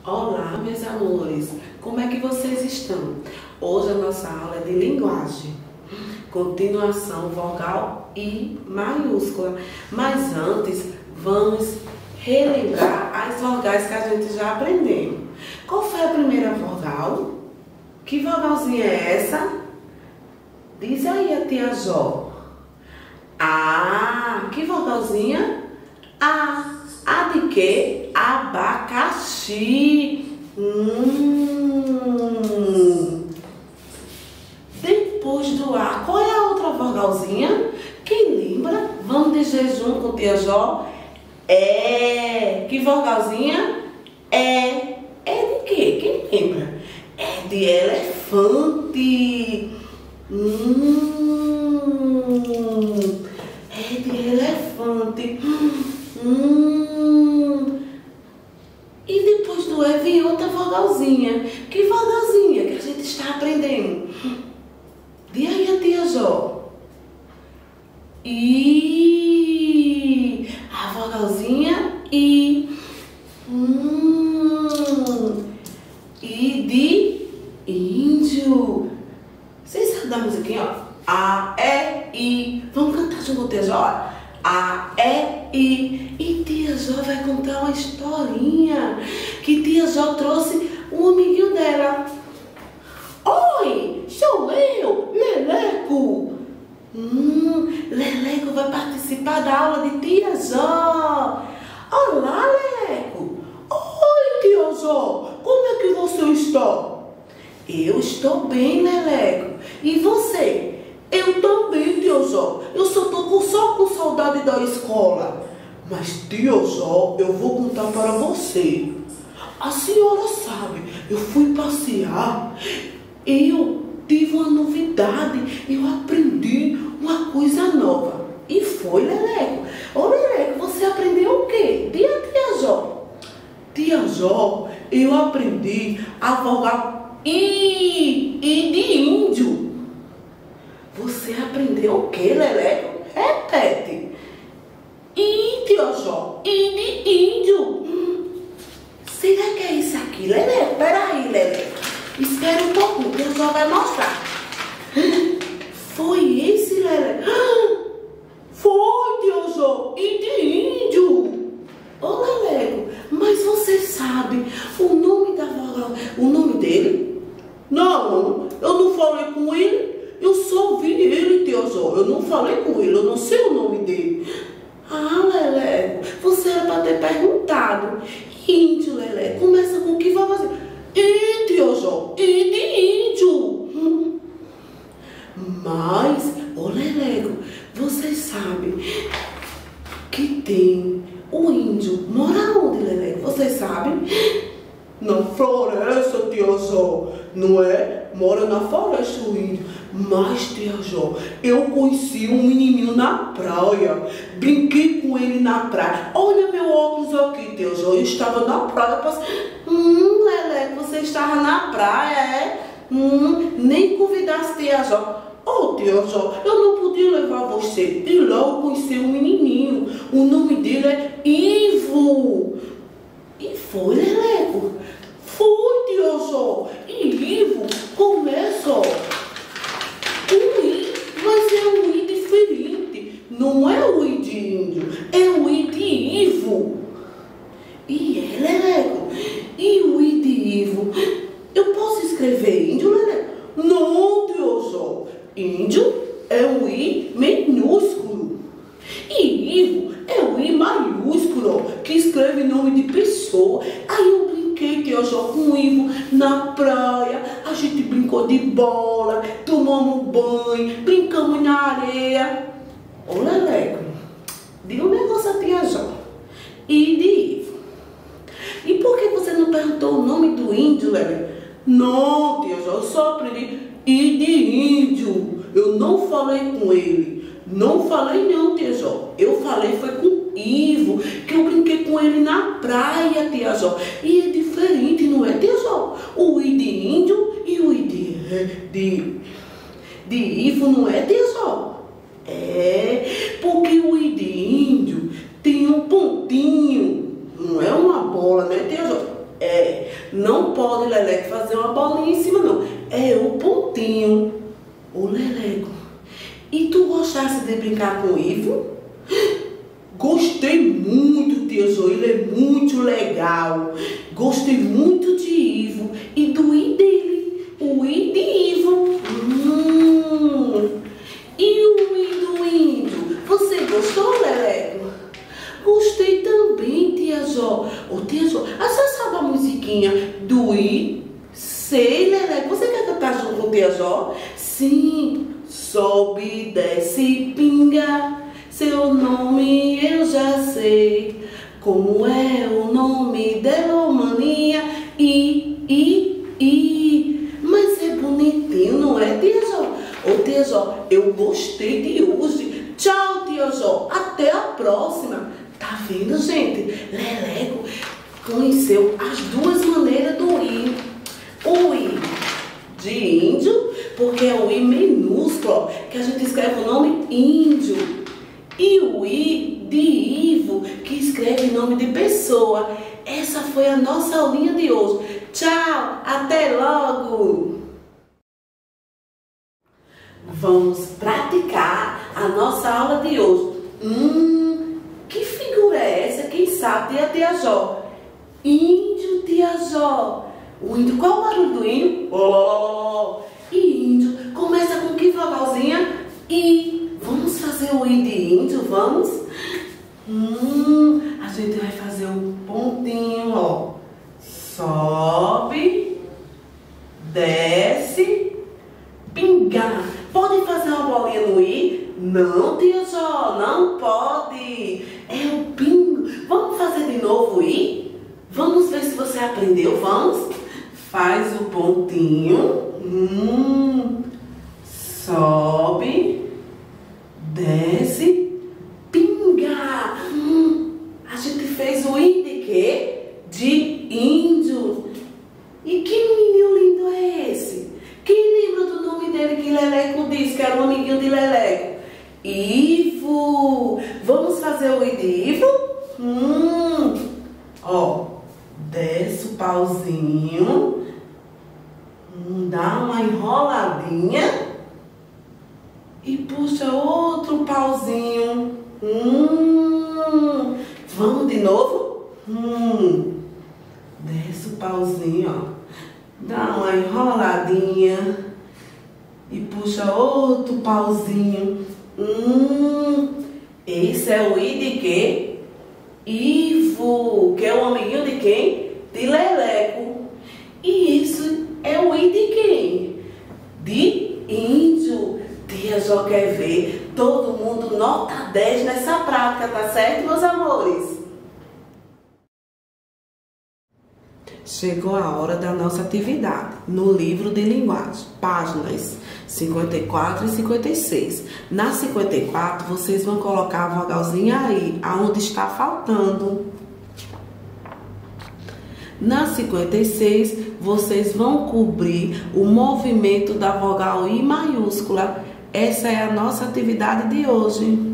Olá, meus amores, como é que vocês estão? Hoje a nossa aula é de linguagem, continuação vogal I maiúscula. Mas antes, vamos relembrar as vogais que a gente já aprendeu. Qual foi a primeira vogal? Que vogalzinha é essa? Diz aí a tia Jó. Ah, que vogalzinha? A. A de quê? Abacaxi. Depois do A, qual é a outra vogalzinha? Quem lembra? Vamos dizer junto com tia Jó. É. Que vogalzinha? É. É de quê? Quem lembra? É de elefante. É de elefante. E depois do E vem outra vogalzinha. Que vogalzinha que a gente está aprendendo? Diz aí a tia Jó. I. A vogalzinha I. I de índio. Vocês sabem da musiquinha, ó? A, E, I. Vamos cantar junto com a tia Jó? A, E, I. E tia Jó vai contar uma historinha que tia Jó trouxe um amiguinho dela. Oi, sou eu, Leleco. Leleco vai participar da aula de tia Jó. Olá, Leleco. Oi, tia Jó, como é que você está? Eu estou bem, Leleco. E você? Eu também, tia Jó. Eu só com saudade da escola. Mas, tia Jó, eu vou contar para você. A senhora sabe, eu fui passear. Eu tive uma novidade. Eu aprendi uma coisa nova. E foi, Leleco. Ô, Leleco, você aprendeu o quê? Diga, tia Jó. Tia Jó, eu aprendi a vogal I de índio. Você aprendeu o que, Leleco? Repete. I, tia Jó. I de índio. Será que é isso aqui, Leleco? Peraí, Leleco. Espera um pouquinho, que o Jó vai mostrar. Foi esse, Leleco? Foi, tia Jó. I de índio. Ô, Leleco, mas você sabe o nome da vogal, o nome dele? Não, eu não falei com ele. Eu só ouvi ele, tia Jó. Eu não falei com ele, eu não sei o nome dele. Ah, Leleco, você era para ter perguntado. Índio, Leleco, começa com que vogalzinha? I, tia Jó, I de índio. Mas, ô Leleco, você sabe que tem o índio. Mora onde, Leleco? Você sabe? Na floresta, tia Jó. Não é? Mora na floresta o índio. Mas, tia Jó, eu conheci um menininho na praia. Brinquei com ele na praia. Olha meu óculos aqui, tia Jó. Eu estava na praia. Leleco, você estava na praia, é? Nem convidasse tia Jó. Oh, tia Jó, eu não podia levar você. E lá eu conheci um menininho. O nome dele é Ivo. E foi, Leleco? Foi, tia Jó. E Ivo começa, ó, um I, mas é um I diferente. Não é o I de índio, é o I de Ivo. E é, Leleco? E o I de Ivo? Eu posso escrever índio, Leleco? Não, tia Jó. Índio é um I minúsculo. E Ivo é um I maiúsculo, que escreve nome de pessoa. Aí eu brinquei, tia Jó, com o Ivo na praia. A gente brincou de bola, tomamos banho, brincamos na areia. Ô, Leleco, diga um negócio a tia Jó. I de Ivo. E por que você não perguntou o nome do índio, Leleco? Não, tia Jó, eu só aprendi I de índio. Eu não falei com ele. Não falei não, tia Jó. Eu falei foi com o Ivo, que eu brinquei com ele na praia, tia Jó. E é diferente, não é, tia Jó? O I de índio e o I de Ivo, não é, tia Jó? É, porque o I de índio tem um pontinho. Não é uma bola, né, tia Jó? É, brincar com o Ivo? Gostei muito, tia Jo, ele é muito legal. Gostei muito de Ivo e do I dele, o I de Ivo. E o I do índio? Você gostou, Leleco? Gostei também, tia Jo. Ô, tia Jo, você sabe a musiquinha do I? Sei, Leleco. Você quer cantar junto com tia Jo? Sim. Sobe, desce, pinga. Seu nome eu já sei. Como é o nome dela, maninha? Mas é bonitinho, não é, tia Jo? Ô, tia Jo, eu gostei de hoje. Tchau, tia Jo. Até a próxima. Tá vendo, gente? Leleco conheceu as duas maneiras do I. O I de índio, porque é o I minúsculo, que a gente escreve o nome índio. E o I de Ivo, que escreve nome de pessoa. Essa foi a nossa aulinha de hoje. Tchau, até logo! Vamos praticar a nossa aula de hoje. Que figura é essa? Quem sabe? Tia Jo. Índio, tia Jo. O índio, qual o barulho do índio? Oh! E índio começa com que vogalzinha? I. Vamos fazer o I de índio, vamos? A gente vai fazer um pontinho, ó. Sobe, desce, pingar. Pode fazer uma bolinha no I? Não, tia Jo, não pode. É o pingo. Vamos fazer de novo o I? Vamos ver se você aprendeu, vamos? Faz o pontinho. Sobe, desce, pinga. A gente fez o I de quê? De índio. E que menino lindo é esse? Quem lembra do nome dele que Leleco disse que era um amiguinho de Leleco? Ivo. Vamos fazer o I de Ivo? Ó, desce o pauzinho. Dá uma enroladinha. E puxa outro pauzinho. Vamos de novo? Desce o pauzinho, ó. Dá uma enroladinha. E puxa outro pauzinho. Esse é o I de quê? Ivo, que é o amiguinho de quem? De Leleco. E isso é o I de quem? De índio. Tia Jo quer ver todo mundo nota 10 nessa prática, tá certo, meus amores? Chegou a hora da nossa atividade no livro de linguagem, páginas 54 e 56. Na 54, vocês vão colocar a vogalzinha aí, aonde está faltando. Na 56, vocês vão cobrir o movimento da vogal I maiúscula. Essa é a nossa atividade de hoje.